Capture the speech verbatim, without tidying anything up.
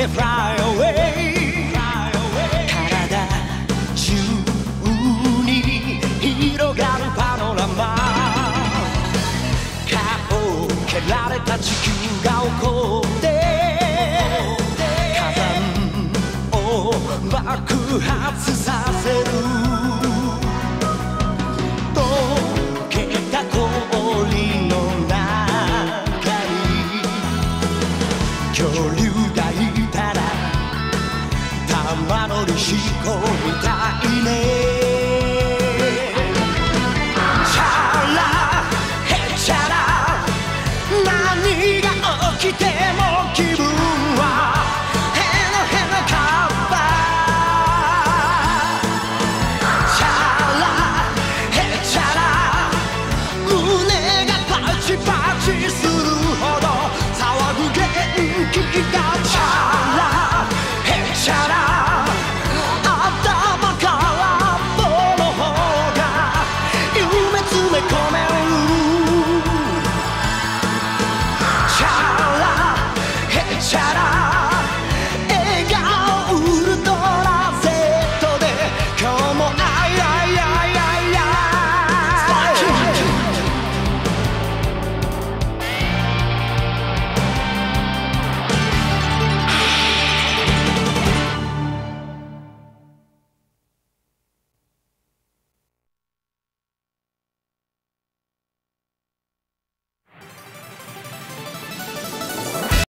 て Fly away 体中に広がるパノラマ顔を蹴られた地球が怒って火山を爆発させる溶けた氷の中に恐竜がいたら玉乗り飛行みたいねチャラヘチャラ何が起きても気分はヘノヘノカッパチャラヘチャラ胸がパチパチするほど騒ぐ元気がチャラヘチャラ頭から棒の方が夢詰め込めるチャラヘチャラ